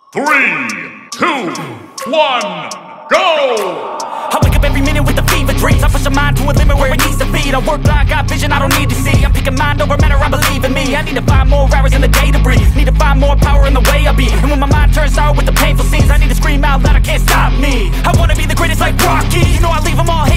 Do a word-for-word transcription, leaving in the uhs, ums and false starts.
Three, two, one, go! I wake up every minute with the fever dreams. I push my mind to a limit where it needs to be. I work blind, got vision I don't need to see. I'm picking mind over matter, I believe in me. I need to find more hours in the day to breathe. Need to find more power in the way I be. And when my mind turns sour with the painful scenes, I need to scream out loud, I can't stop me. I wanna be the greatest like Rocky. You know I leave them all